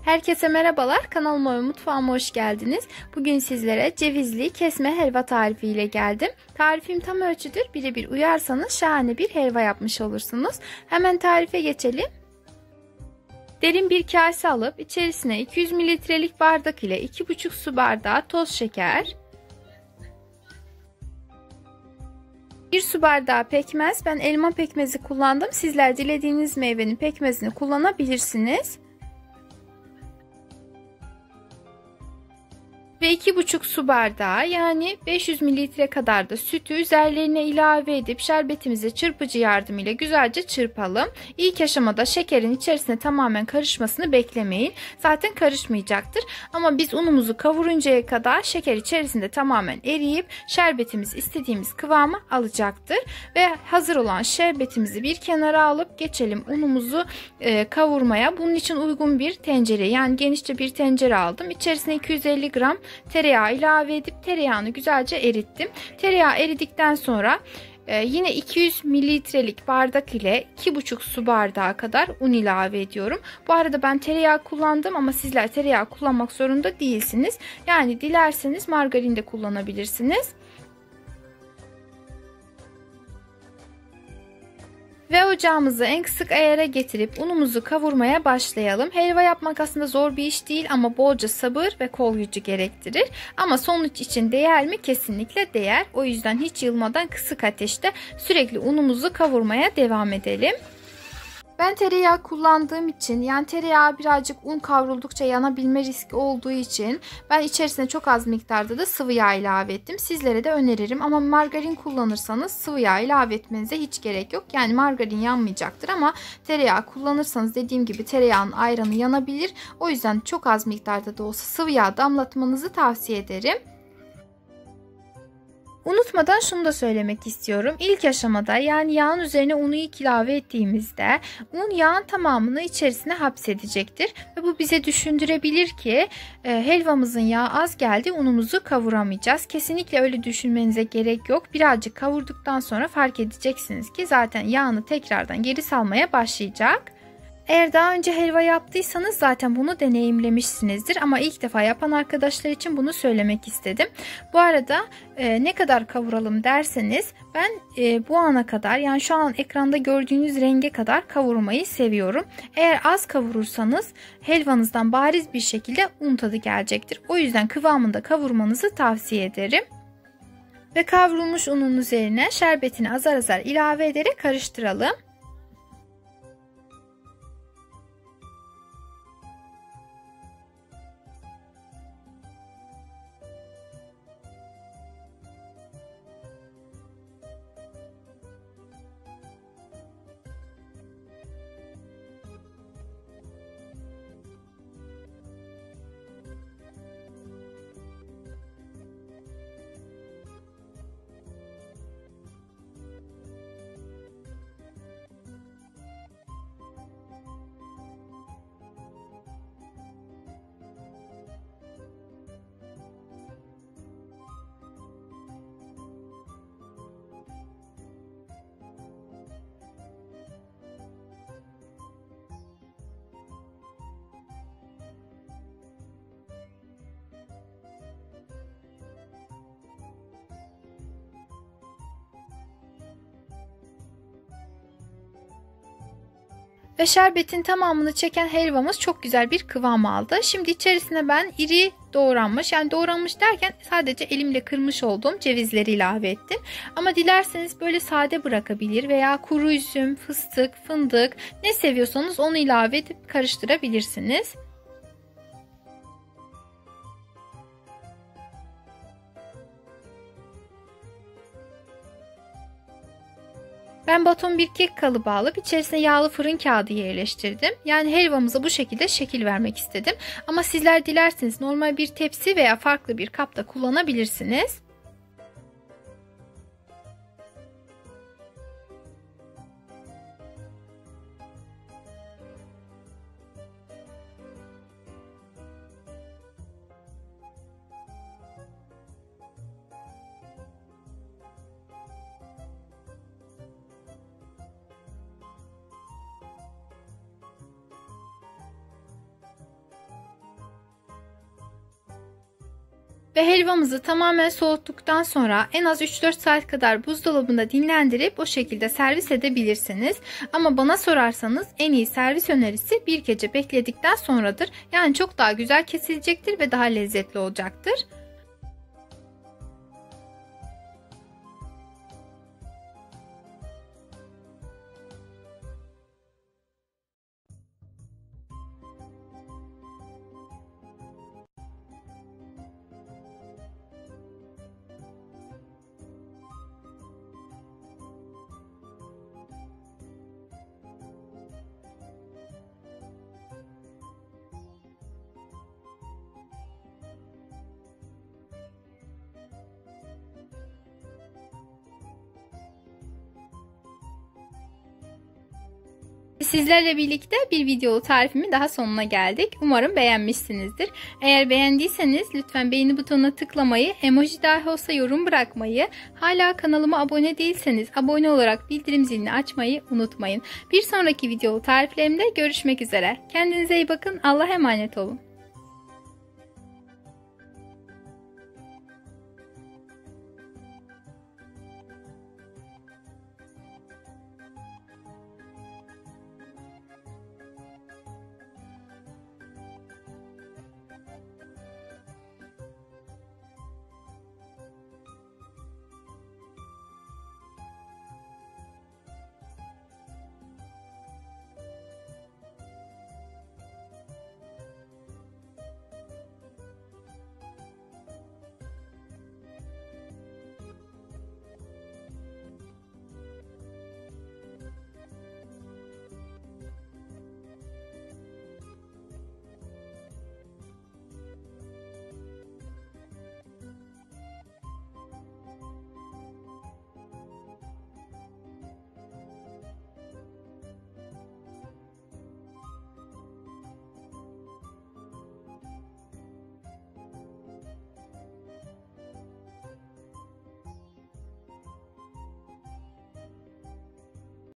Herkese merhabalar, kanalıma ve mutfağıma hoş geldiniz. Bugün sizlere cevizli kesme helva tarifi ile geldim. Tarifim tam ölçüdür, birebir uyarsanız şahane bir helva yapmış olursunuz. Hemen tarife geçelim. Derin bir kase alıp içerisine 200 mililitrelik bardak ile 2,5 su bardağı toz şeker, 1 su bardağı pekmez, ben elma pekmezi kullandım. Sizler dilediğiniz meyvenin pekmezini kullanabilirsiniz. Ve 2,5 su bardağı yani 500 mililitre kadar da sütü üzerlerine ilave edip şerbetimizi çırpıcı yardımıyla güzelce çırpalım. İlk aşamada şekerin içerisine tamamen karışmasını beklemeyin. Zaten karışmayacaktır. Ama biz unumuzu kavuruncaya kadar şeker içerisinde tamamen eriyip şerbetimiz istediğimiz kıvamı alacaktır. Ve hazır olan şerbetimizi bir kenara alıp geçelim unumuzu kavurmaya. Bunun için uygun bir tencere, yani genişçe bir tencere aldım. İçerisine 250 gram tereyağı ilave edip tereyağını güzelce erittim. Tereyağı eridikten sonra yine 200 mililitrelik bardak ile 2,5 su bardağı kadar un ilave ediyorum. Bu arada ben tereyağı kullandım ama sizler tereyağı kullanmak zorunda değilsiniz. Yani dilerseniz margarin de kullanabilirsiniz. Ve ocağımızı en kısık ayara getirip unumuzu kavurmaya başlayalım. Helva yapmak aslında zor bir iş değil ama bolca sabır ve kol gücü gerektirir. Ama sonuç için değer mi? Kesinlikle değer. O yüzden hiç yılmadan kısık ateşte sürekli unumuzu kavurmaya devam edelim. Ben tereyağı kullandığım için, yani tereyağı birazcık un kavruldukça yanabilme riski olduğu için ben içerisine çok az miktarda da sıvı yağ ilave ettim. Sizlere de öneririm ama margarin kullanırsanız sıvı yağ ilave etmenize hiç gerek yok. Yani margarin yanmayacaktır ama tereyağı kullanırsanız dediğim gibi tereyağının ayranı yanabilir. O yüzden çok az miktarda da olsa sıvı yağ damlatmanızı tavsiye ederim. Unutmadan şunu da söylemek istiyorum. İlk aşamada, yani yağın üzerine unu ilk ilave ettiğimizde un yağın tamamını içerisine hapsedecektir. Ve bu bize düşündürebilir ki helvamızın yağı az geldi, unumuzu kavuramayacağız. Kesinlikle öyle düşünmenize gerek yok. Birazcık kavurduktan sonra fark edeceksiniz ki zaten yağını tekrardan geri salmaya başlayacak. Eğer daha önce helva yaptıysanız zaten bunu deneyimlemişsinizdir ama ilk defa yapan arkadaşlar için bunu söylemek istedim. Bu arada ne kadar kavuralım derseniz ben bu ana kadar, yani şu an ekranda gördüğünüz renge kadar kavurmayı seviyorum. Eğer az kavurursanız helvanızdan bariz bir şekilde un tadı gelecektir. O yüzden kıvamında kavurmanızı tavsiye ederim. Ve kavrulmuş unun üzerine şerbetini azar azar ilave ederek karıştıralım. Ve şerbetin tamamını çeken helvamız çok güzel bir kıvam aldı. Şimdi içerisine ben iri doğranmış, yani doğranmış derken sadece elimle kırmış olduğum cevizleri ilave ettim. Ama dilerseniz böyle sade bırakabilir veya kuru üzüm, fıstık, fındık ne seviyorsanız onu ilave edip karıştırabilirsiniz. Ben baton bir kek kalıbı alıp içerisine yağlı fırın kağıdı yerleştirdim. Yani helvamıza bu şekilde şekil vermek istedim. Ama sizler dilerseniz normal bir tepsi veya farklı bir kapta kullanabilirsiniz. Ve helvamızı tamamen soğuttuktan sonra en az 3-4 saat kadar buzdolabında dinlendirip o şekilde servis edebilirsiniz. Ama bana sorarsanız en iyi servis önerisi bir gece bekledikten sonradır. Yani çok daha güzel kesilecektir ve daha lezzetli olacaktır. Sizlerle birlikte bir videolu tarifimin daha sonuna geldik. Umarım beğenmişsinizdir. Eğer beğendiyseniz lütfen beğeni butonuna tıklamayı, emoji dahi olsa yorum bırakmayı, hala kanalıma abone değilseniz abone olarak bildirim zilini açmayı unutmayın. Bir sonraki videolu tariflerimde görüşmek üzere. Kendinize iyi bakın. Allah'a emanet olun.